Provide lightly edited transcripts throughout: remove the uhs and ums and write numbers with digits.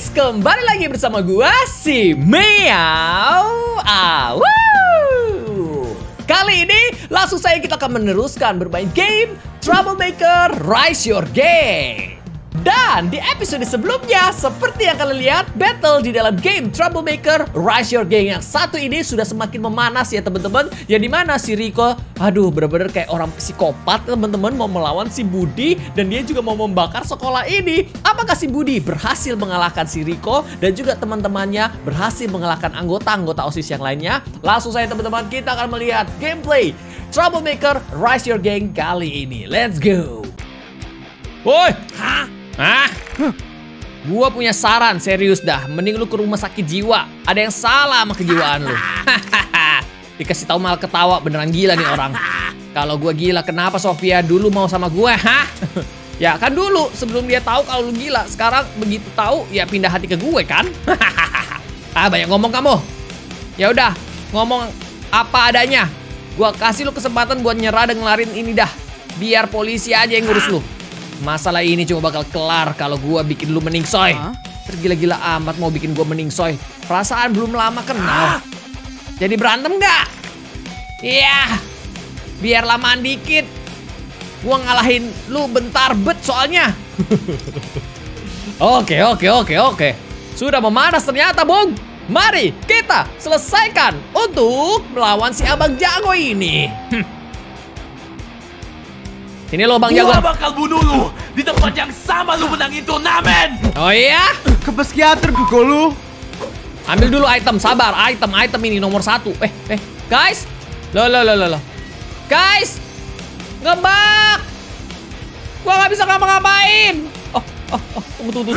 kembali lagi bersama gua si Meow. Kali ini langsung saja kita akan meneruskan bermain game Troublemaker Rise Your Gang. Dan di episode sebelumnya, seperti yang kalian lihat, battle di dalam game Troublemaker Rise Your Gang yang satu ini sudah semakin memanas ya teman-teman. Yang dimana si Rico, aduh bener-bener kayak orang psikopat teman-teman, mau melawan si Budi. Dan dia juga mau membakar sekolah ini. Apakah si Budi berhasil mengalahkan si Rico dan juga teman-temannya berhasil mengalahkan anggota-anggota OSIS yang lainnya? Langsung saja teman-teman, kita akan melihat gameplay Troublemaker Rise Your Gang kali ini. Let's go. Woi, gua punya saran serius dah. Mending lu ke rumah sakit jiwa. Ada yang salah sama kejiwaan lu. Dikasih tahu malah ketawa, beneran gila nih orang. Kalau gua gila, kenapa Sofia dulu mau sama gua? Ya kan dulu sebelum dia tahu kalau lu gila. Sekarang begitu tahu ya pindah hati ke gue kan? Banyak ngomong kamu. Ya udah, ngomong apa adanya. Gua kasih lu kesempatan buat nyerah dan ngelarin ini dah. Biar polisi aja yang ngurus lu. Masalah ini cuma bakal kelar kalau gua bikin lu meningsoy. Tergila-gila amat mau bikin gua meningsoy. Perasaan belum lama kenal. Jadi berantem nggak? Iya. Biar lamaan dikit. Gua ngalahin lu bentar bet soalnya. Oke. Sudah memanas ternyata, Bung. Mari kita selesaikan untuk melawan si Abang Jago ini. Ini lo Bang Jago. Gua bakal bunuh lu di tempat yang sama lu menangin turnamen. Oh iya? Ke psikiater gue lu. Ambil dulu item, sabar. Item ini nomor 1. Guys. Loh. Guys. Ngebak. Gua nggak bisa ngapa-ngapain. Tunggu.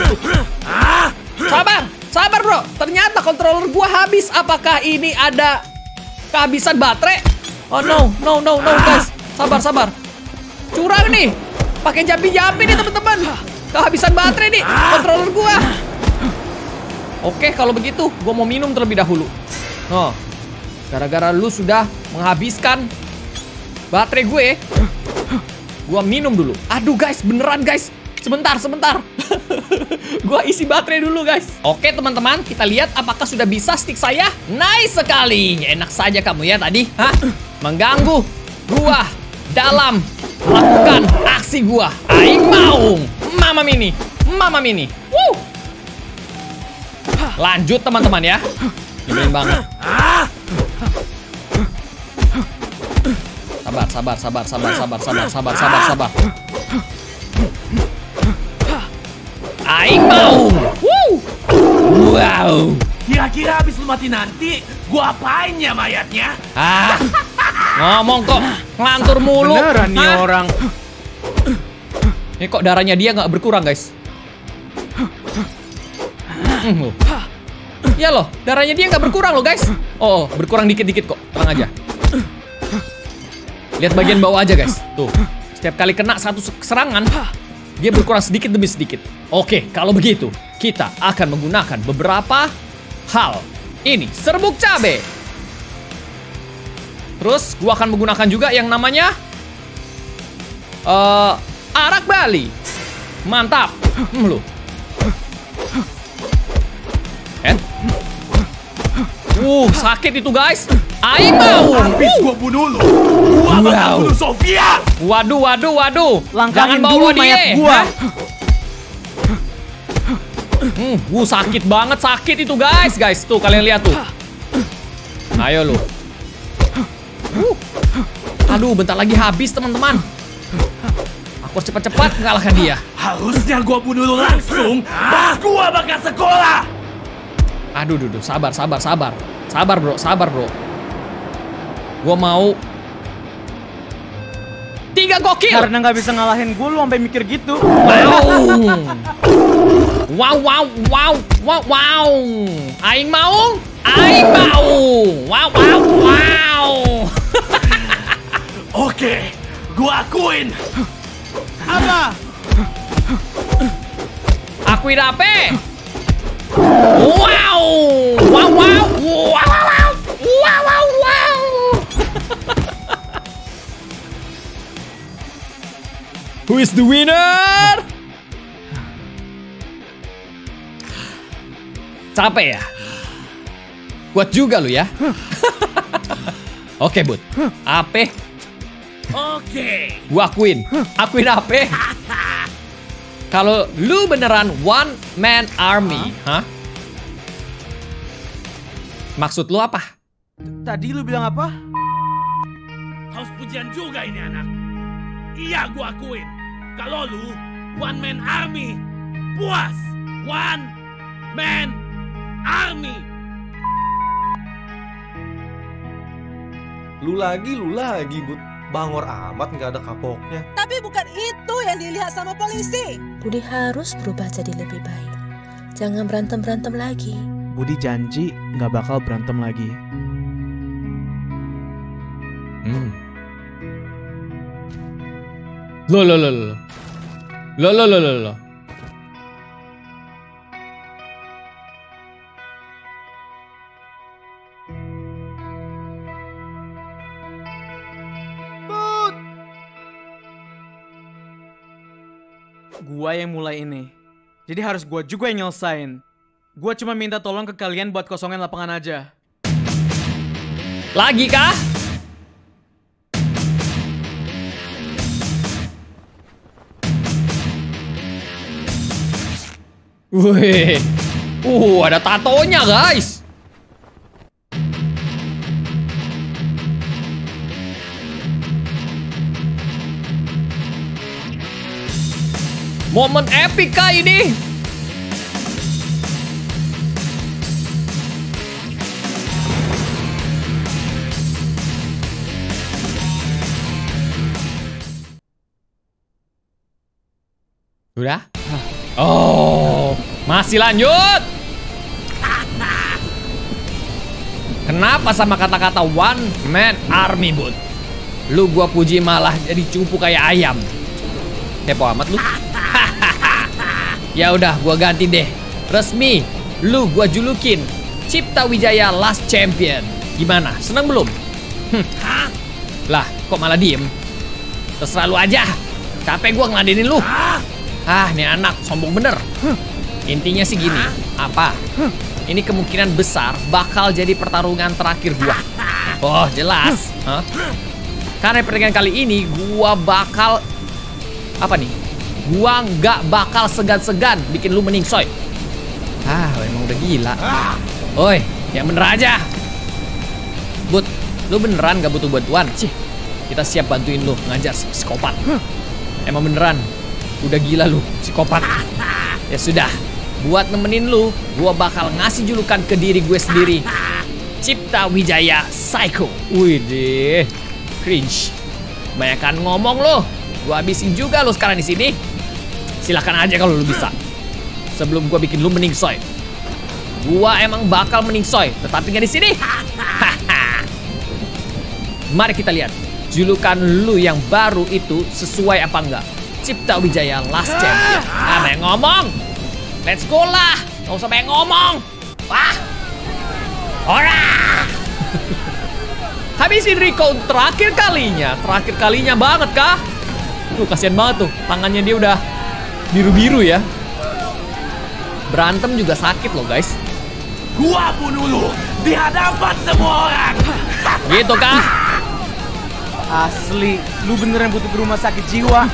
Sabar bro. Ternyata controller gua habis. Apakah ini ada kehabisan baterai? Oh no guys. Sabar. Curang nih, pakai jampi-jampi nih teman-teman. Kehabisan baterai nih controller gua. Oke, kalau begitu gua mau minum terlebih dahulu. Gara-gara lu sudah menghabiskan baterai gue, gua minum dulu. Aduh guys, beneran guys. Sebentar. Gua isi baterai dulu guys. Oke teman-teman, kita lihat apakah sudah bisa stick saya. Nice sekali. Enak saja kamu ya tadi, mengganggu gua dalam melakukan aksi gua. Aing mau Mama Mini. Woo. Lanjut teman-teman ya. Nyebelin banget. Sabar. Aing mau. Woo. Wow. Kira-kira habis lu mati nanti, gua apain ya mayatnya? Ngomong kok ngelantur mulu. Beneran nih orang. Ini kok darahnya dia nggak berkurang guys. Ya loh, darahnya dia nggak berkurang loh guys. Oh, berkurang dikit-dikit kok. Tenang aja. Lihat bagian bawah aja guys. Tuh, setiap kali kena satu serangan, dia berkurang sedikit demi sedikit. Oke, kalau begitu kita akan menggunakan beberapa hal. Ini serbuk cabe. Terus gua akan menggunakan juga yang namanya arak Bali. Mantap. Lu. Sakit itu guys. Aing mau. Habis gua bunuh lu. Gua bakal bunuh Sofia. Waduh. Langkangin Jangan bawa dulu dia. mayat gua. Sakit banget, sakit itu guys. Tuh kalian lihat tuh. Ayo lu. Aduh, bentar lagi habis teman-teman. Aku harus cepat-cepat mengalahkan dia. Harusnya gua bunuh lu langsung. Pas gua bakal sekolah. Aduh, sabar. Sabar bro. Gua mau 3 gokil. Karena nggak bisa ngalahin gue, lu sampai mikir gitu. Wow. Aing mau. Wow. Oke, gua akuin. Apa? Akuin apa? Wow. Who is the winner? Capek ya? Kuat juga lu ya. Oke, Bud. Ape? Oke. Gua akuin. Akuin Ape. Kalau lu beneran one man army, hah? Maksud lu apa? Tadi lu bilang apa? Haus pujian juga ini anak. Iya gua akuin. Kalau lu one man army. Puas. One man army. Lu lagi, Bud. Bangor amat nggak ada kapoknya. Tapi bukan itu yang dilihat sama polisi. Budi harus berubah jadi lebih baik. Jangan berantem-berantem lagi. Budi janji nggak bakal berantem lagi. Loh. Gua yang mulai ini. Jadi harus gua juga yang nyelesain. Gua cuma minta tolong ke kalian buat kosongin lapangan aja. Lagi kah? Wih. Ada tatonya, guys. Momen epic kah ini? Udah? Oh, masih lanjut. Kenapa sama kata-kata one man army, Bud? Lu gua puji malah jadi cupu kayak ayam. Kepo amat lu. Ya udah, gua ganti deh. Resmi, lu gua julukin Cipta Wijaya Last Champion. Gimana? Seneng belum? Lah, kok malah diem? Terserah lu aja. Capek gua ngeladenin lu. Nih anak sombong bener. Intinya sih gini. Apa? Ini kemungkinan besar bakal jadi pertarungan terakhir gua. Oh, jelas. Karena pertandingan kali ini gua bakal apa nih? Gua nggak bakal segan-segan bikin lu meningsoy. Emang udah gila. Oi, yang bener aja. Bud, lu beneran gak butuh bantuan? Kita siap bantuin lu ngajar si psikopat. Emang beneran, udah gila lu, psikopat. Ya sudah, buat nemenin lu, gua bakal ngasih julukan ke diri gue sendiri. Cipta Wijaya Psycho. Wih deh, cringe. Banyakan ngomong lu. Gua habisin juga lu sekarang di sini. Silakan aja kalau lu bisa. Sebelum gua bikin lu meningsoy. Gua emang bakal meningsoy, tetapi nggak di sini. Mari kita lihat julukan lu yang baru itu sesuai apa enggak. Cipta Wijaya Last Champion. Banyak ngomong. Let's go lah. Nggak usah banyak ngomong. Wah. Ora. Habisin Rico terakhir kalinya banget kah? Tuh kasihan banget tuh, tangannya dia udah biru-biru ya. Berantem juga sakit loh guys. Gua bunuh lu di hadapan semua orang. Gitu kah? Asli, lu beneran butuh ke rumah sakit jiwa.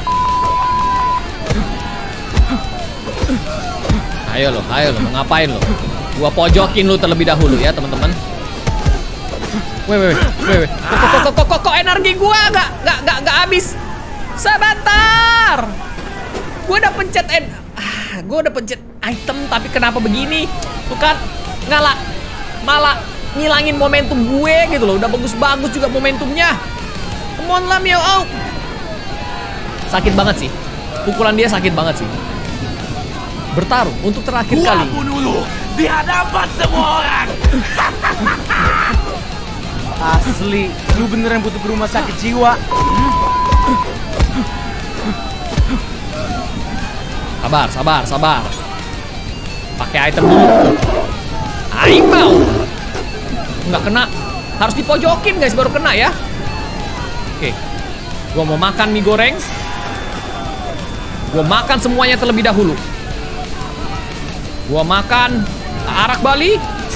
Ayo lo, mau ngapain lo? Gua pojokin lu terlebih dahulu ya teman-teman. Weh. Kok energi gua nggak habis. Sebentar. Gue udah pencet item tapi kenapa begini? Tuh kan malah ngilangin momentum gue gitu loh. Udah bagus-bagus juga momentumnya. Come on lah Mio. Sakit banget sih. Pukulan dia sakit banget sih. Bertarung untuk terakhir kali. Gua bunuh lu di hadapan semua orang. Asli, lu beneran butuh ke rumah sakit jiwa. Sabar. Pakai item dulu. Aing mau. Nggak kena. Harus dipojokin guys baru kena ya. Oke. Gua mau makan mie goreng. Gua makan semuanya terlebih dahulu. Gua makan Arak Bali.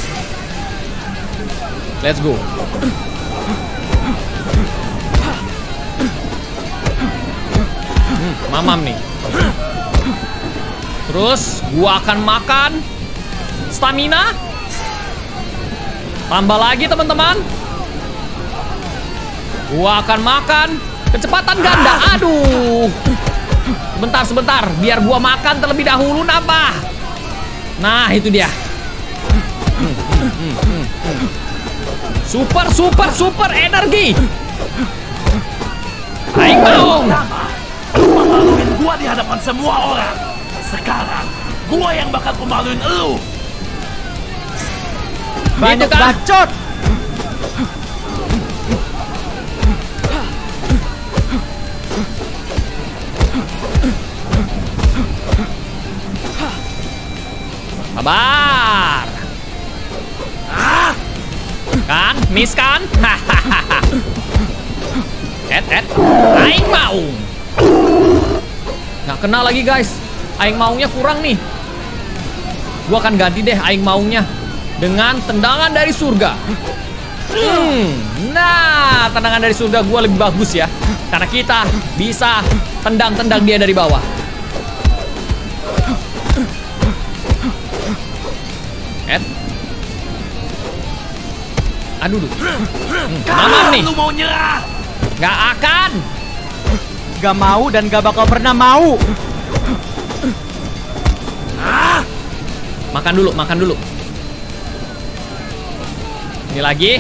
Let's go. Mamam nih. Terus gua akan makan stamina. Tambah lagi teman-teman. Gua akan makan kecepatan ganda. Aduh. Sebentar. Biar gua makan terlebih dahulu nambah. Nah, itu dia. Super energi. Aing mau. Lu memaluin gua di hadapan semua orang. Sekarang gua yang bakal pemaluin elu. Banyak kan? bacot. Sabar. Kan? Miss kan? Aing mau. Nggak kena lagi guys. Aing maunya kurang nih. Gua akan ganti deh aing maunya dengan tendangan dari surga. Nah, tendangan dari surga gua lebih bagus ya. Karena kita bisa tendang-tendang dia dari bawah. Aduh. Mamam nih. Lu mau nyerah? Nggak akan. Gak mau dan gak bakal pernah mau. Makan dulu. Ini lagi.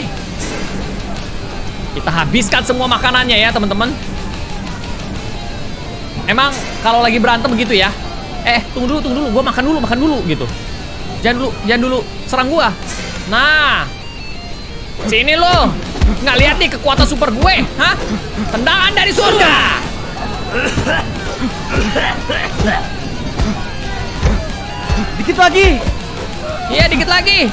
Kita habiskan semua makanannya ya teman-teman. Emang kalau lagi berantem begitu ya? Tunggu dulu. Gua makan dulu gitu. Jangan dulu serang gua. Nah. Sini lo. Nggak lihat nih kekuatan super gue, hah? Tendangan dari surga. Dikit lagi. Iya, dikit lagi.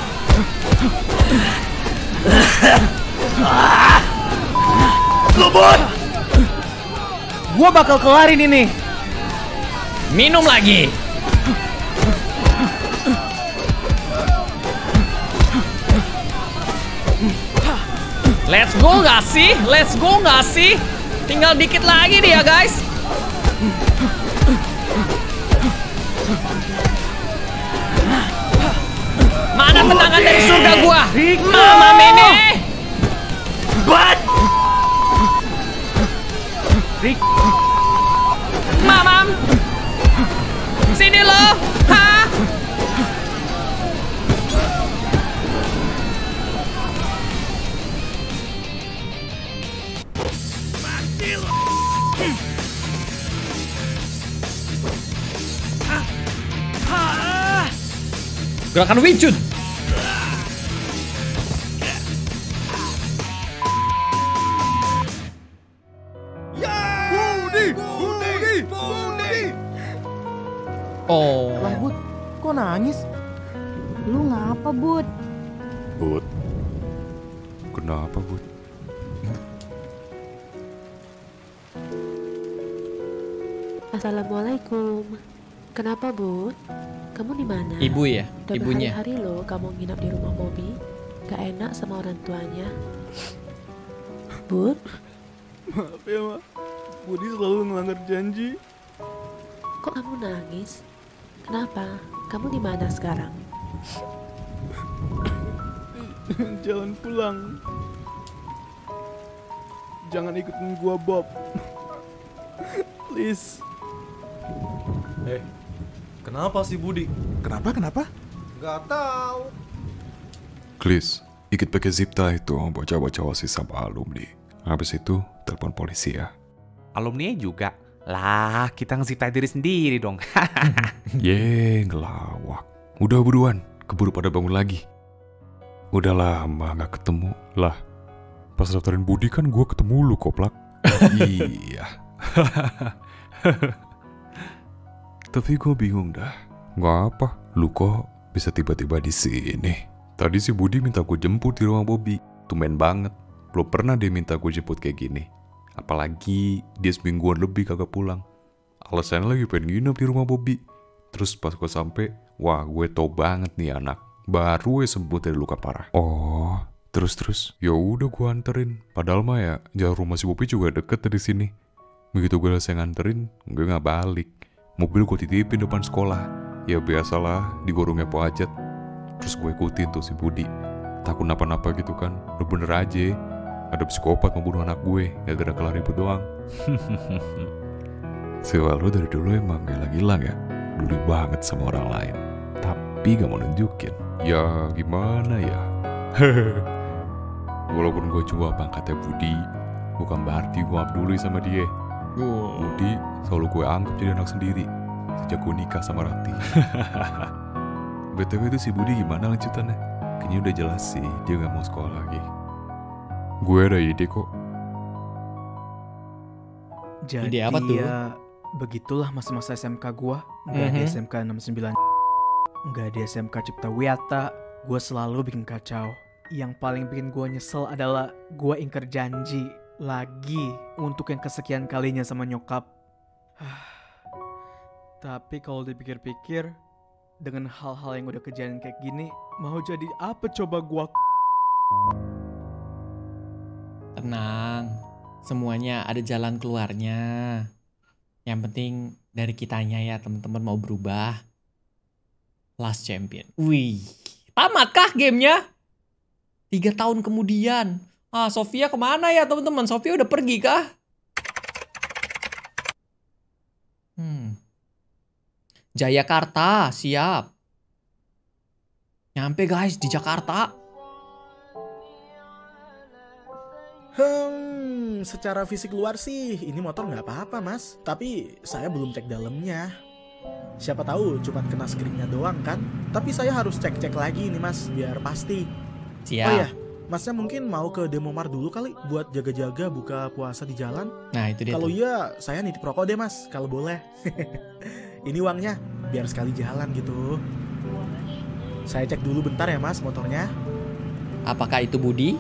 Lubut. Gua bakal kelarin ini. Minum lagi. Let's go nggak sih? Tinggal dikit lagi nih ya guys. Mana tendangan dari surga gua? Mamam ini. Mamam. Sini lo. Hah? Gerakan Wing Chun. Oh. Lah, Bud, kok nangis? Lu ngapa, Bud? Bud, kenapa, Bud? Assalamualaikum. Kenapa, Bud? Kamu di mana? Ibu ya, Udah ibunya. berhari-hari loh kamu nginap di rumah Bobby. Gak enak sama orang tuanya. Bud, Maaf ya, Ma. Budi selalu melanggar janji. kok kamu nangis? Kenapa? Kamu di mana sekarang? Jalan pulang. Jangan ikutin gua, Bob. Please. Kenapa sih Budi? Kenapa? Gak tahu. Please, ikut pakai zip tie itu bocah-bocah OSIS sama alumni. Habis itu, telepon polisi ya. Alumni juga. Lah, kita nge-zip tie diri sendiri dong. Ngelawak. Udah buruan, keburu pada bangun lagi. Udah lama gak ketemu. Lah, pas daftarin Budi kan gue ketemu lu, koplak. Iya. Tapi gue bingung dah. Gak apa, lu kok bisa tiba-tiba di sini. Tadi si Budi minta gue jemput di rumah Bobby. Tumben banget. Belum pernah dia minta gue jemput kayak gini. Apalagi dia semingguan lebih kagak pulang. Alasannya lagi pengen nginep di rumah Bobby. Terus pas gue sampai, wah gue tau banget nih anak. baru sembuh dari luka parah. Oh, terus. Ya udah gue anterin. Padahal mah ya jalan rumah si Bobi juga deket dari sini. Begitu gue selesai nganterin, gue nggak balik. Mobil gue titipin depan sekolah. Ya biasalah di gorongnya Po Ajat. Terus gue ikutin tuh si Budi. Takut napa-napa gitu kan. Udah bener aja ada psikopat membunuh anak gue gara-gara kelar ribut doang. Si Walu dari dulu emang gila-gila ya. Duri banget sama orang lain. Tapi gak mau nunjukin. Ya gimana ya. Walaupun gue coba pangkatnya Budi, bukan berarti gue abduli sama dia. Budi selalu gue anggap jadi anak sendiri sejak gue nikah sama Rati. BTW itu si Budi gimana lanjutannya? Kayaknya udah jelas sih dia gak mau sekolah lagi. Gue ada ide kok. Jadi Ide apa tuh? ya begitulah masa-masa SMK gua. Nggak di SMK 69, nggak di SMK Cipta Wiyata. Gue selalu bikin kacau. Yang paling bikin gue nyesel adalah gue ingkar janji lagi untuk yang kesekian kalinya sama nyokap. Tapi kalau dipikir-pikir, dengan hal-hal yang udah kejadian kayak gini, mau jadi apa coba gue? Tenang, semuanya ada jalan keluarnya. Yang penting dari kitanya ya teman-teman mau berubah. Last Champion. Wih, tamatkah gamenya? 3 tahun kemudian. Sofia kemana ya teman-teman? Sofia udah pergi kah? Jayakarta, siap. Nyampe guys di Jakarta. Secara fisik luar sih ini motor nggak apa-apa mas. Tapi saya belum cek dalamnya. Siapa tahu cuma kena screennya doang kan. Tapi saya harus cek-cek lagi nih mas biar pasti. Siap. Oh ya, masnya mungkin mau ke Demomart dulu kali buat jaga-jaga buka puasa di jalan. Nah itu dia. Kalau tuh. iya saya nitip rokok deh mas kalau boleh. Ini uangnya biar sekali jalan gitu. Saya cek dulu bentar ya mas motornya. Apakah itu Budi?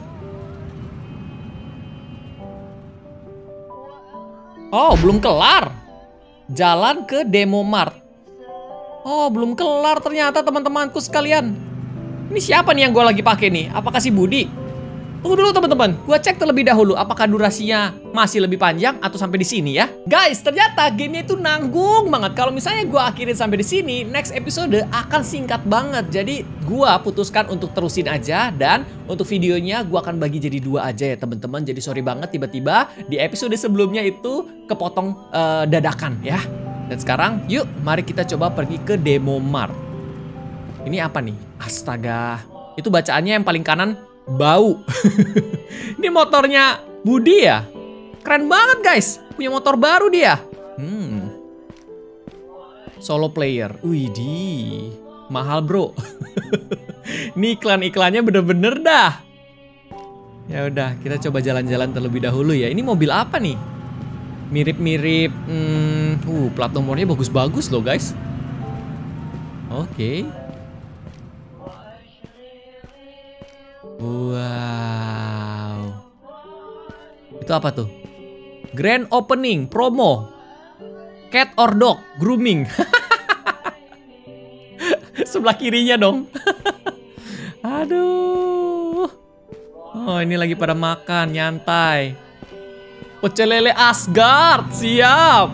Oh, belum kelar. Jalan ke Demomart. Oh, belum kelar ternyata teman-temanku sekalian. Ini siapa nih yang gue lagi pakai nih? Apakah si Budi? Tunggu dulu teman-teman. Gue cek terlebih dahulu apakah durasinya masih lebih panjang atau sampai di sini ya. Guys, ternyata gamenya itu nanggung banget. Kalau misalnya gue akhirin sampai di sini, next episode akan singkat banget. Jadi gue putuskan untuk terusin aja. Dan untuk videonya gue akan bagi jadi 2 aja ya teman-teman. Jadi sorry banget tiba-tiba di episode sebelumnya itu kepotong dadakan ya. Dan sekarang yuk mari kita coba pergi ke Demomart. Ini apa nih? Astaga. Itu bacaannya yang paling kanan bau. Ini motornya Budi ya. Keren banget guys. Punya motor baru dia. Solo player. Widih. Mahal bro. Ini iklan-iklannya bener-bener dah. Ya udah, kita coba jalan-jalan terlebih dahulu ya. Ini mobil apa nih? Mirip-mirip. Plat nomornya bagus-bagus loh guys. Oke. Wow. Itu apa tuh? Grand opening promo. Cat or dog grooming. Sebelah kirinya dong. Aduh. Oh, ini lagi pada makan nyantai. Pecel lele Asgard, siap.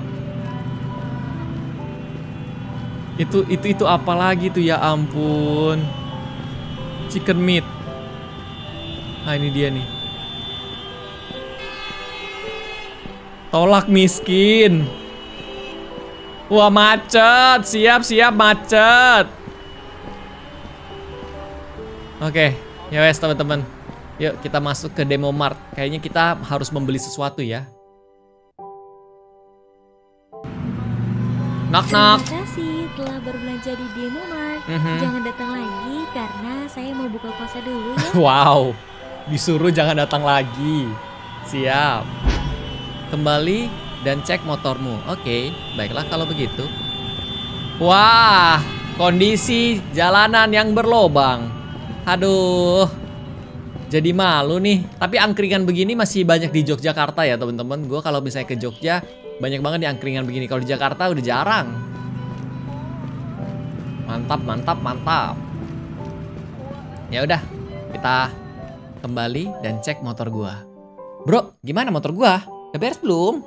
Itu apa lagi tuh ya ampun. Chicken meat. Nah ini dia nih. Tolak miskin. Wah macet. Siap macet. Oke. Ya wes teman-teman. Yuk kita masuk ke Demomart. Kayaknya kita harus membeli sesuatu ya. Knock. Terima kasih telah berbelanja di Demomart. Jangan datang lagi karena saya mau buka puasa dulu ya. Wow. Disuruh jangan datang lagi. Siap. Kembali dan cek motormu. Oke, baiklah kalau begitu. Wah, kondisi jalanan yang berlobang. Aduh. Jadi malu nih. Tapi angkringan begini masih banyak di Yogyakarta ya teman-teman. Gue kalau misalnya ke Jogja banyak banget di angkringan begini. Kalau di Jakarta udah jarang. Mantap. Ya udah, kita kembali dan cek motor gua. Bro, gimana motor gua? Udah beres belum?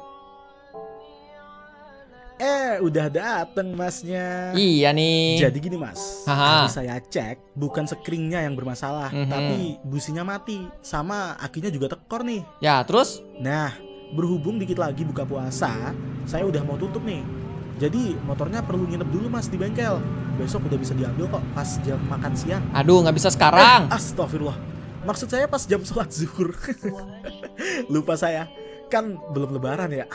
Udah dateng masnya. Iya nih. Jadi gini mas, tadi saya cek bukan sekringnya yang bermasalah, tapi businya mati, sama akinya juga tekor nih. Ya, terus? Nah, berhubung dikit lagi buka puasa, saya udah mau tutup nih. Jadi motornya perlu nginep dulu mas di bengkel. Besok udah bisa diambil kok pas jam makan siang. Aduh, nggak bisa sekarang. Astagfirullah. Maksud saya pas jam sholat zuhur. Lupa saya, kan belum lebaran ya.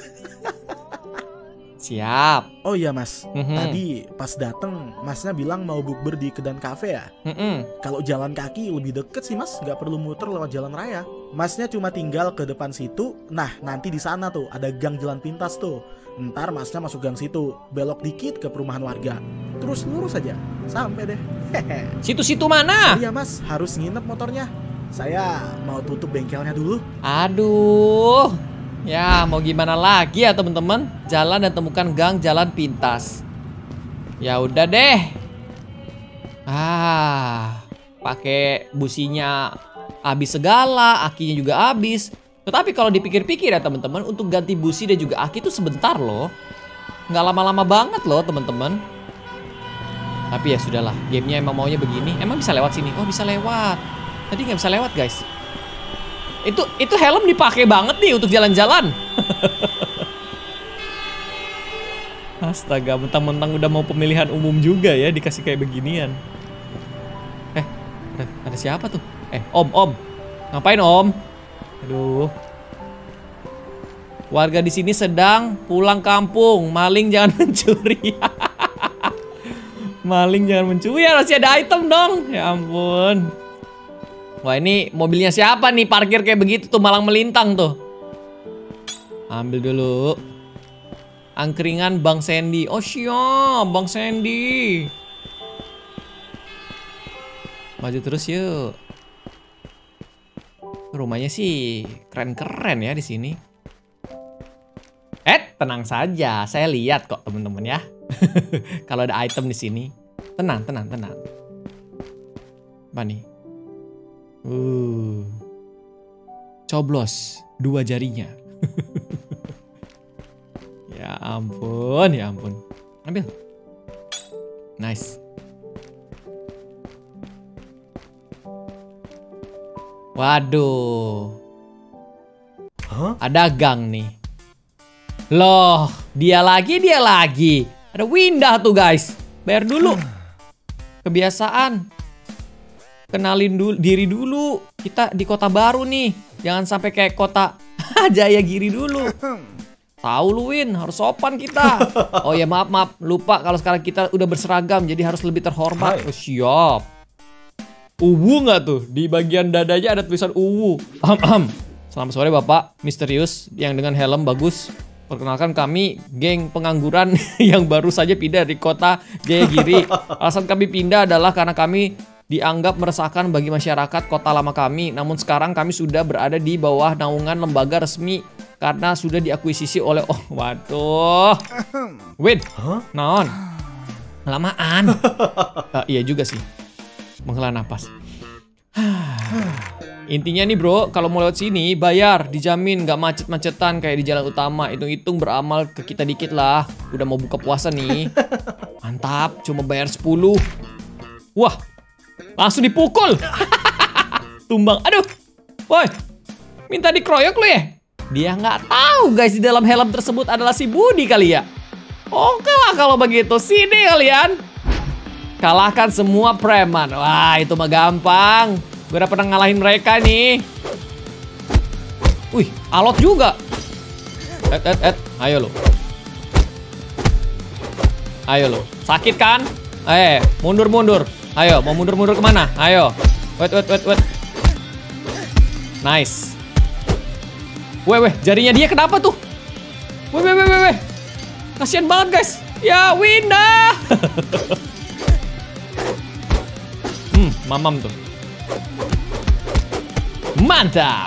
Siap. Oh iya mas, tadi pas dateng masnya bilang mau bukber di Kedan Cafe ya. Kalau jalan kaki lebih deket sih mas, nggak perlu muter lewat jalan raya. Masnya cuma tinggal ke depan situ. Nah nanti di sana tuh ada gang jalan pintas tuh. Ntar masnya masuk gang situ, belok dikit ke perumahan warga, terus lurus aja sampai deh. Situ-situ mana? Iya mas, harus nginep motornya. Saya mau tutup bengkelnya dulu. Aduh. Ya, mau gimana lagi ya teman-teman? Jalan dan temukan gang jalan pintas. Ya udah deh. Pakai businya habis segala, akinya juga habis. Tetapi kalau dipikir-pikir ya teman-teman, untuk ganti busi dan juga aki itu sebentar loh. Nggak lama-lama banget loh teman-teman. Tapi ya sudahlah, gamenya emang maunya begini. Emang bisa lewat sini? Oh bisa lewat. Tadi nggak bisa lewat guys. Itu helm dipakai banget nih untuk jalan-jalan. Astaga, mentang-mentang udah mau pemilihan umum juga ya dikasih kayak beginian. Ada siapa tuh? Om. Ngapain om? Aduh. Warga di sini sedang pulang kampung. Maling jangan mencuri. Maling jangan mencuri. Ya masih ada item dong. Ya ampun. Wah ini mobilnya siapa nih parkir kayak begitu tuh malang melintang tuh. Ambil dulu. Angkringan Bang Sandy. Oh siap Bang Sandy. Maju terus yuk. Rumahnya sih keren-keren ya di sini. Tenang saja, saya lihat kok teman-teman ya. Kalau ada item di sini. Tenang. Apa nih? Coblos 2 jarinya. Ya ampun. Ambil. Nice. Waduh. Ada gang nih. Loh, dia lagi. Ada Windah tuh guys. Bayar dulu. Kebiasaan. Kenalin diri dulu. Kita di kota baru nih. Jangan sampai kayak kota Jayagiri dulu. Tahu lu Win, harus sopan kita. Oh ya maaf. Lupa kalau sekarang kita udah berseragam. Jadi harus lebih terhormat. Oh siap. Uwu nggak tuh? Di bagian dadanya ada tulisan Uwu. Selamat sore Bapak misterius yang dengan helm bagus. Perkenalkan kami geng pengangguran yang baru saja pindah dari kota Jayagiri. Alasan kami pindah adalah karena kami dianggap meresahkan bagi masyarakat kota lama kami. Namun sekarang kami sudah berada di bawah naungan lembaga resmi karena sudah diakuisisi oleh waduh. Win. Naon? Lamaan. Iya juga sih. Menghela napas. Intinya nih bro, kalau mau lewat sini bayar, dijamin nggak macet-macetan kayak di jalan utama. Hitung-hitung beramal ke kita dikit lah. Udah mau buka puasa nih. Mantap, cuma bayar 10. Wah, langsung dipukul. Tumbang, aduh. Woi, minta dikeroyok lu ya? Dia nggak tahu guys di dalam helm tersebut adalah si Budi kali ya. Oke lah kalau begitu, sini kalian. Kalahkan semua preman. Wah, itu mah gampang. Gue udah pernah ngalahin mereka nih. Wih, alot juga. Ayo lo. Sakit kan? Mundur. Ayo, mau mundur kemana? Ayo. Wait. Nice. Weh, jarinya dia kenapa tuh? Weh. Kasian banget guys. Ya, Windah. Mamam tuh. Mantap.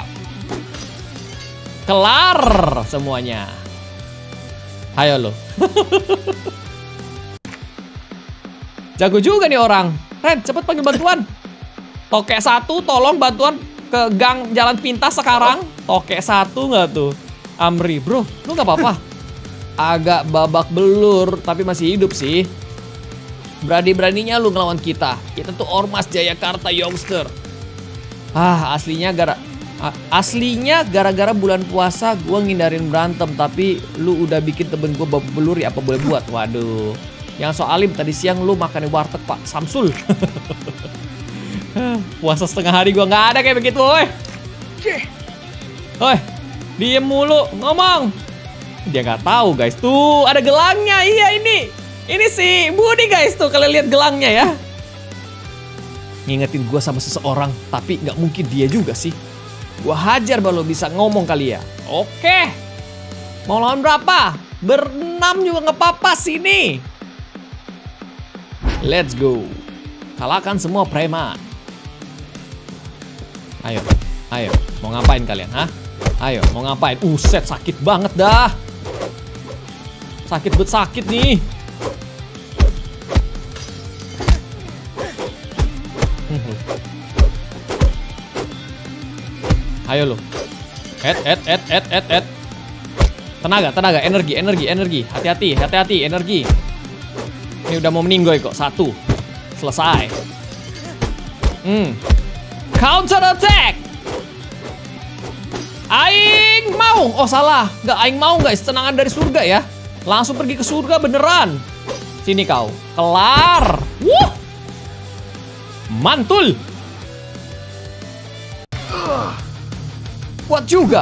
Kelar semuanya. Ayo lo. Jago juga nih orang. Ren, cepet panggil bantuan. Tokek 1 tolong bantuan ke gang jalan pintas sekarang. Tokek 1 nggak tuh? Amri, bro, lu nggak apa-apa? Agak babak belur, tapi masih hidup sih. Berani-beraninya lu ngelawan kita. Kita tuh Ormas Jayakarta Youngster. Aslinya gara-gara bulan puasa gua ngindarin berantem, tapi lu udah bikin temen gua babak belur, ya apa boleh buat. Waduh. Yang soalim tadi siang lu makan di warteg Pak Samsul. Puasa setengah hari gua nggak ada kayak begitu, woi. Woi, diem mulu, ngomong. Dia nggak tahu guys, tuh ada gelangnya. Iya ini si Budi guys, tuh kalian lihat gelangnya ya. Ngingetin gua sama seseorang, tapi nggak mungkin dia juga sih. Gua hajar baru bisa ngomong kali ya. Oke, mau lawan berapa? Berenam juga nggak apa-apa sini. Let's go. Kalahkan semua preman. Ayo, mau ngapain kalian, hah? Ayo, mau ngapain? Set, sakit banget dah. Sakit nih. Ayo lo. Tenaga, energi. Hati-hati, energi. Ini udah mau meninggoy kok. 1. Selesai. Counter attack. Aing mau. Oh salah. Nggak aing mau guys. Tenangan dari surga ya. Langsung pergi ke surga beneran. Sini kau. Kelar. Wuh. Mantul. Kuat juga.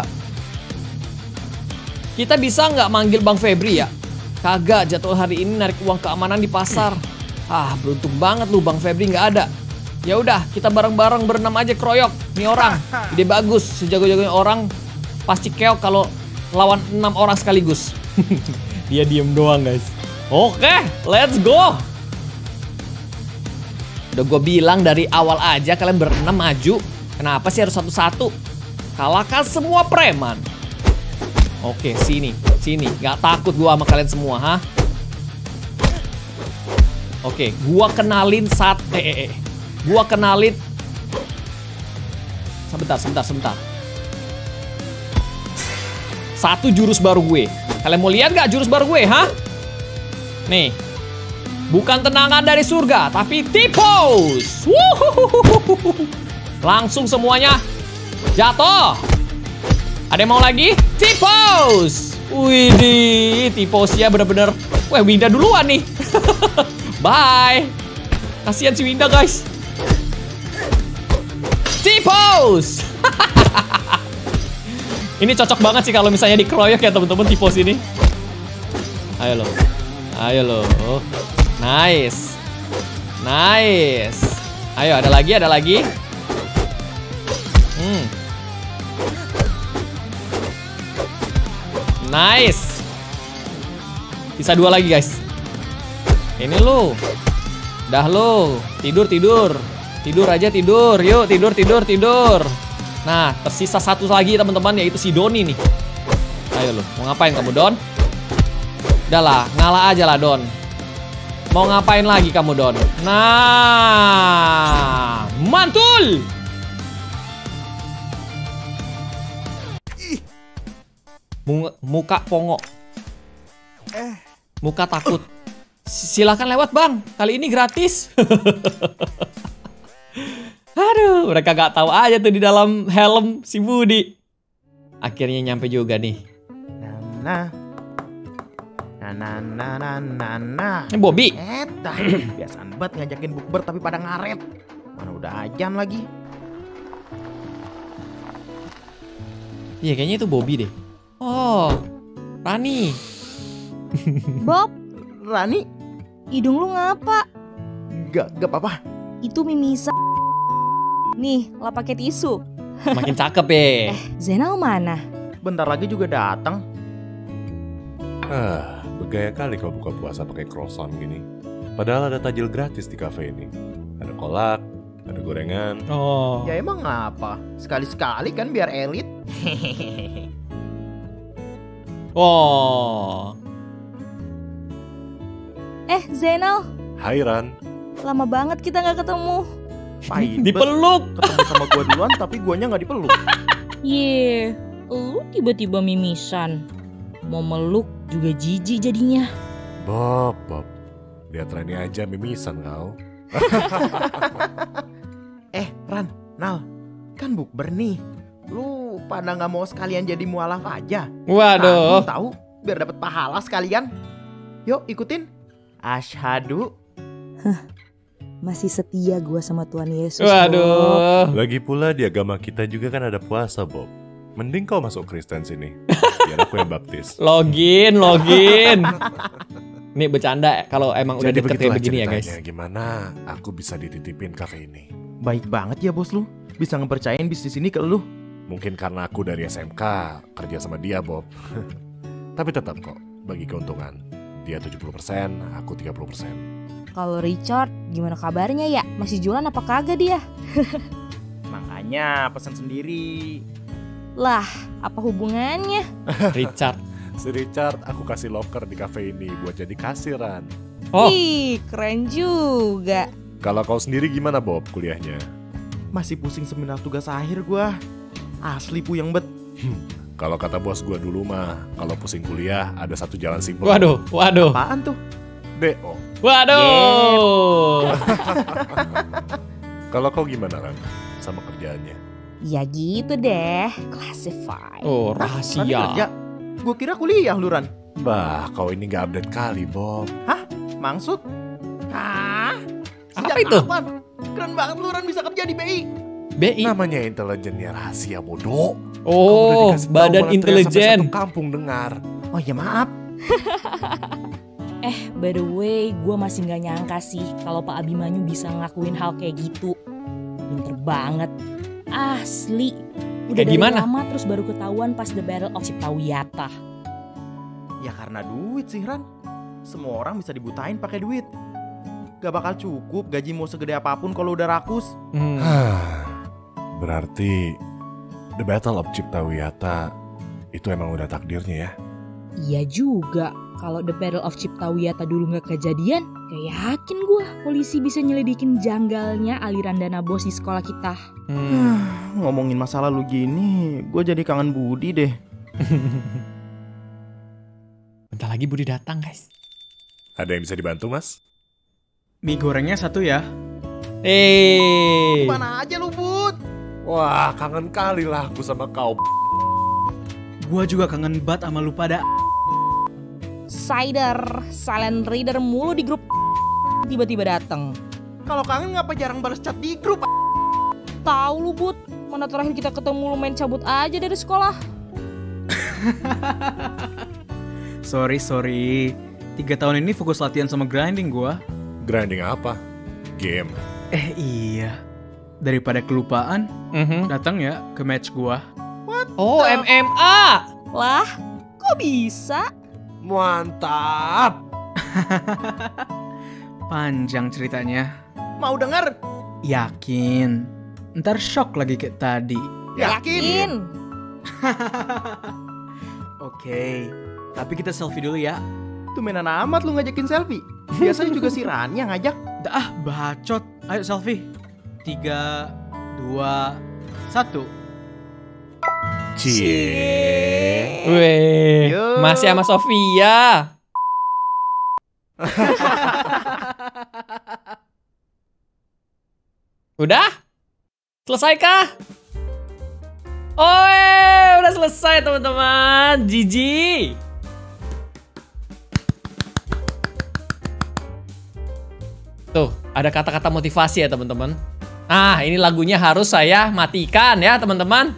Kita bisa nggak manggil Bang Febri ya? Kagak, jadwal hari ini narik uang keamanan di pasar. Beruntung banget lu Bang Febri nggak ada. Ya udah, kita bareng-bareng berenam aja keroyok. Nih orang, ide bagus. Sejago-jagonya orang pasti keok kalau lawan 6 orang sekaligus. Dia diem doang guys. Oke, let's go. Udah gue bilang dari awal aja kalian berenam maju. Kenapa sih harus satu-satu? Kalahkan semua preman. Oke, sini. Gak takut gua sama kalian semua, ha? Oke, gua kenalin Gua kenalin. Sebentar. Satu jurus baru gue. Kalian mau lihat gak jurus baru gue, ha? Nih. Bukan tenangan dari surga, tapi T-pose. Langsung semuanya jatuh. Ada yang mau lagi? T-pose. Widih, T-pose ya bener-bener. Wah, Winda duluan nih. Bye. Kasihan si Winda guys. T-pose. Ini cocok banget sih kalau misalnya dikeroyok ya teman-teman T-pose ini. Ayo lo. Nice. Ayo, ada lagi. Nice. Sisa 2 lagi guys. Ini lo. Dah lo. Tidur. Tidur aja. Yuk tidur. Nah, tersisa 1 lagi teman-teman, yaitu si Doni nih. Ayo lo. Mau ngapain kamu Don? Udah lah, ngalah aja lah Don. Mau ngapain lagi kamu Don? Nah, mantul. Muka pongo. Muka takut. Silakan lewat bang. Kali ini gratis. Aduh, mereka gak tahu aja tuh di dalam helm si Budi. Akhirnya nyampe juga nih. Ini Bobby. Biasaan banget ngajakin bukber tapi pada ngaret. Mana udah ajan lagi. Iya kayaknya itu Bobby deh. Oh, Rani. Bob. Rani? Hidung lu ngapa? Gak apa-apa. Itu Mimisa. Nih, lah pakai tisu. Makin cakep ya. Zainal mana? Bentar lagi juga datang. Bergaya kali kalau buka puasa pakai croissant gini. Padahal ada tajil gratis di cafe ini. Ada kolak, ada gorengan. Oh. Ya emang apa? Sekali-sekali kan biar elit. Oh. Zainal. Hai Ran. Lama banget kita gak ketemu. Pahit. Dipeluk. Ketemu sama gua duluan tapi guanya nggak dipeluk. Lu tiba-tiba mimisan. Mau meluk juga jijik jadinya. Bob. Lihat Rani aja mimisan kau. Ran, Nal, kan bukber nih. Lu pada nggak mau sekalian jadi mualaf aja? Waduh. Tahu, biar dapat pahala sekalian. Yuk ikutin. Asyhadu. Masih setia gua sama Tuhan Yesus. Waduh. Bob. Lagi pula di agama kita juga kan ada puasa, Bob. Mending kau masuk Kristen sini. Biar aku yang baptis. Login. Ini bercanda kalau emang udah deket kayak begini ya guys. Gimana aku bisa dititipin kafe ini? Baik banget ya bos lu. Bisa ngepercayain bisnis ini ke lu. Mungkin karena aku dari SMK kerja sama dia, Bob. Tapi tetap kok bagi keuntungan. Dia 70%, aku 30%. Kalau Richard, gimana kabarnya ya? Masih jualan apa kagak dia? Makanya pesan sendiri. Lah, apa hubungannya? Richard. Si Richard aku kasih loker di kafe ini buat jadi kasiran. Ih, keren juga. Kalau kau sendiri gimana, Bob, kuliahnya? Masih pusing seminar tugas akhir gua. Asli puyeng bet. Kalau kata bos gua dulu mah, kalau pusing kuliah ada satu jalan simpel. Waduh. Apaan tuh? DO. Waduh. Kalau kau gimana, Ran? Sama kerjaannya? Ya gitu deh, classify. Oh, Nanti rahasia. kerja. Gua kira kuliah lu, Ran. Bah, kau ini gak update kali, Bob. Hah? Maksud? Hah? Apa itu? Kapan? Keren banget lu, Ran, bisa kerja di BI. BI? Namanya intelijennya rahasia, bodoh. Oh, badan intelijen. Satu kampung dengar. Oh ya maaf. By the way, gue masih gak nyangka sih kalau Pak Abimanyu bisa ngelakuin hal kayak gitu. Pinter banget. Asli. Udah Kayak dari gimana? lama terus baru ketahuan pas The Battle of Ciptawiyata. Ya karena duit sih, Ran. Semua orang bisa dibutain pakai duit. Gak bakal cukup gaji mau segede apapun kalau udah rakus. Berarti The Battle of Ciptawiyata itu emang udah takdirnya ya? Iya juga. Kalau The Battle of Ciptawiyata dulu gak kejadian, gak yakin gue polisi bisa nyelidikin janggalnya aliran dana bos di sekolah kita. Ngomongin masalah lu gini, gue jadi kangen Budi deh. Bentar lagi Budi datang guys. Ada yang bisa dibantu, Mas? Mie gorengnya satu ya. Mana aja lu, Bud? Wah, kangen kali lah aku sama kau. Gua juga kangen banget sama lu pada. Cider, silent reader mulu di grup. Tiba-tiba datang. Kalau kangen ngapa jarang balas chat di grup? Tahu lu, Bud. Mana terakhir kita ketemu lu main cabut aja dari sekolah. Sorry. 3 tahun ini fokus latihan sama grinding gua. Grinding apa? Game. Iya. Daripada kelupaan, datang ya ke match gua. Oh, MMA. Lah, kok bisa? Mantap. Panjang ceritanya. Mau denger? Yakin. Ntar shock lagi kayak tadi. Yakin. Oke. Tapi kita selfie dulu ya. Tumbenan amat lu ngajakin selfie. Biasanya juga si Rani yang ngajak. Dah, bacot. Ayo selfie. 3, 2, 1. Cie. Weh, masih sama Sofia. Udah? Selesai kah? Oh, udah selesai teman-teman. GG. Tuh, ada kata-kata motivasi ya teman-teman. Nah, ini lagunya harus saya matikan ya teman-teman.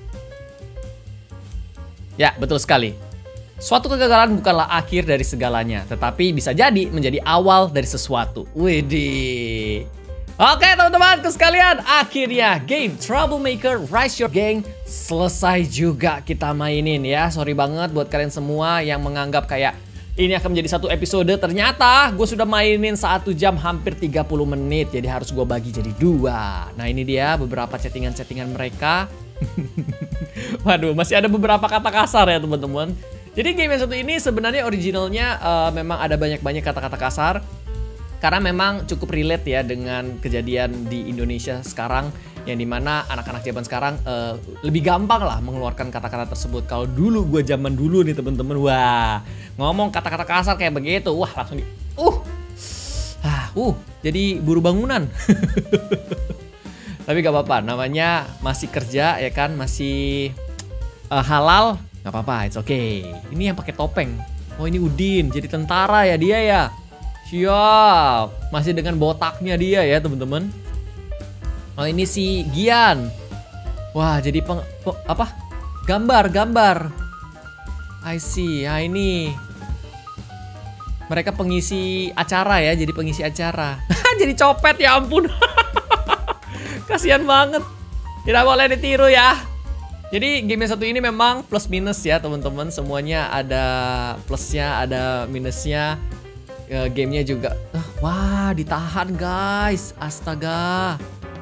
Ya, betul sekali. Suatu kegagalan bukanlah akhir dari segalanya, tetapi bisa jadi menjadi awal dari sesuatu. Widih. Oke teman-teman sekalian, akhirnya game Troublemaker Rise Your Gang selesai juga kita mainin ya. Sorry banget buat kalian semua yang menganggap kayak ini akan menjadi satu episode. Ternyata gue sudah mainin 1 jam hampir 30 menit. Jadi harus gue bagi jadi 2. Nah ini dia beberapa chattingan-chattingan mereka. Waduh, masih ada beberapa kata kasar ya teman-teman. Jadi game yang satu ini sebenarnya originalnya memang ada banyak-banyak kata-kata kasar. Karena memang cukup relate ya dengan kejadian di Indonesia sekarang, yang dimana anak-anak zaman sekarang lebih gampang lah mengeluarkan kata-kata tersebut. Kalau dulu gue zaman dulu nih temen-temen, wah ngomong kata-kata kasar kayak begitu, wah langsung jadi buru bangunan. Tapi gak apa-apa, namanya masih kerja ya kan, masih halal, gak apa-apa, it's okay. Ini yang pakai topeng, oh ini Udin, jadi tentara ya dia ya. Siap, masih dengan botaknya dia ya teman-teman. Oh ini si Gian. Wah jadi gambar. I see. Nah ini mereka pengisi acara ya, jadi pengisi acara. Jadi copet ya ampun. Kasihan banget. Tidak boleh ditiru ya. Jadi game yang satu ini memang plus minus ya teman-teman. Semuanya ada plusnya, ada minusnya. Gamenya juga, wah ditahan guys, astaga.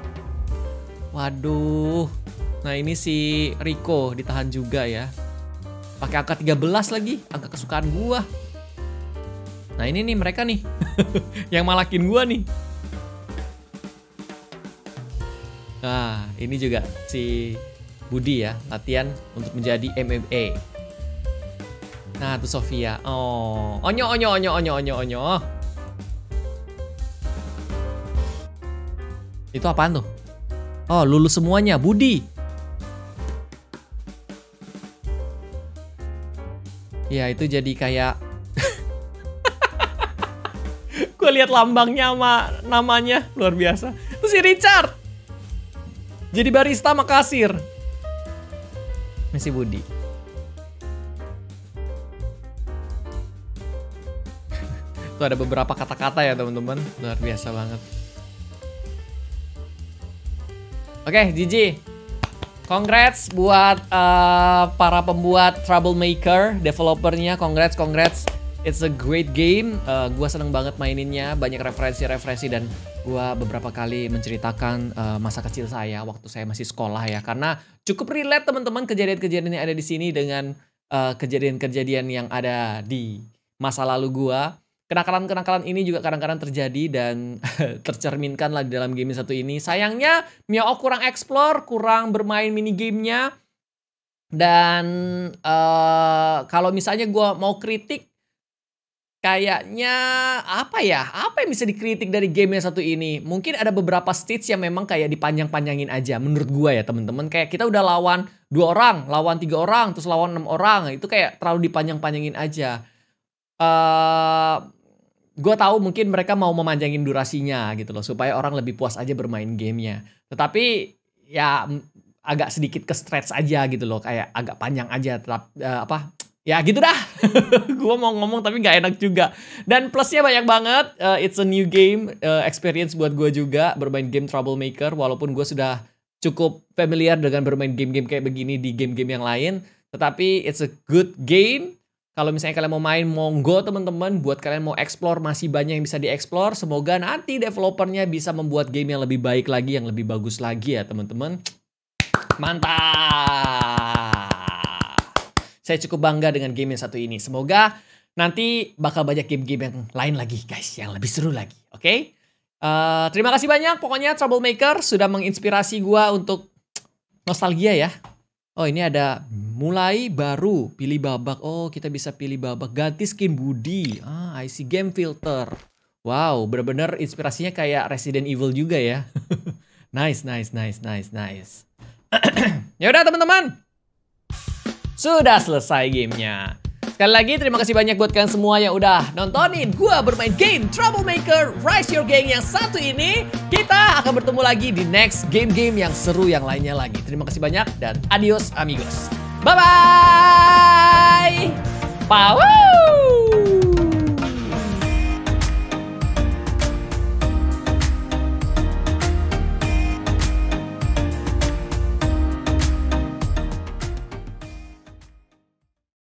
Waduh. Nah ini si Rico ditahan juga ya. Pakai angka 13 lagi, angka kesukaan gua. Nah ini nih mereka nih yang malakin gua nih. Nah ini juga si Budi ya, latihan untuk menjadi MMA. Nah tuh Sofia. Oh, onyo. Itu apaan tuh? Oh, lulus semuanya, Budi. Ya, itu jadi kayak gue lihat lambangnya sama namanya luar biasa. Terus si Richard. Jadi barista sama kasir. Masih Budi. Tuh ada beberapa kata-kata ya teman-teman, luar biasa banget. Oke, Gigi. Congrats buat para pembuat Troublemaker, developernya. Congrats. It's a great game. Gua seneng banget maininnya, banyak referensi dan gua beberapa kali menceritakan masa kecil saya waktu saya masih sekolah ya, karena cukup relate teman-teman kejadian-kejadian yang ada di sini dengan kejadian-kejadian yang ada di masa lalu gua. Kenakalan-kenakalan ini juga kadang-kadang terjadi dan tercerminkan lah di dalam game satu ini. Sayangnya Miao kurang explore, kurang bermain mini gamenya. Dan kalau misalnya gue mau kritik, kayaknya apa yang bisa dikritik dari game yang satu ini? Mungkin ada beberapa stage yang memang kayak dipanjang-panjangin aja menurut gue ya teman-teman. Kayak kita udah lawan 2 orang, lawan 3 orang, terus lawan 6 orang. Itu kayak terlalu dipanjang-panjangin aja. Gue tahu mungkin mereka mau memanjangin durasinya gitu loh, supaya orang lebih puas aja bermain gamenya. Tetapi ya agak sedikit ke stretch aja gitu loh, kayak agak panjang aja. Ya gitu dah. Gue mau ngomong tapi gak enak juga. Dan plusnya banyak banget. It's a new game experience buat gue juga bermain game Troublemaker. Walaupun gue sudah cukup familiar dengan bermain game-game kayak begini di game-game yang lain, tetapi it's a good game. Kalau misalnya kalian mau main, monggo teman-teman. Buat kalian mau explore, masih banyak yang bisa dieksplor. Semoga nanti developernya bisa membuat game yang lebih baik lagi, yang lebih bagus lagi ya teman-teman. Mantap. Saya cukup bangga dengan game yang satu ini. Semoga nanti bakal banyak game-game yang lain lagi guys, yang lebih seru lagi. Oke? Terima kasih banyak pokoknya Troublemaker sudah menginspirasi gua untuk nostalgia ya. Oh ini ada mulai baru, pilih babak. Oh kita bisa pilih babak, ganti skin Budi. I see game filter. Wow, bener-bener inspirasinya kayak Resident Evil juga ya. Nice. Ya udah teman-teman, sudah selesai gamenya. Sekali lagi terima kasih banyak buat kalian semua yang udah nontonin gua bermain game Troublemaker Rise Your Gang yang satu ini. Kita akan bertemu lagi di next game-game yang seru yang lainnya lagi. Terima kasih banyak dan adios amigos. Bye-bye. Pow!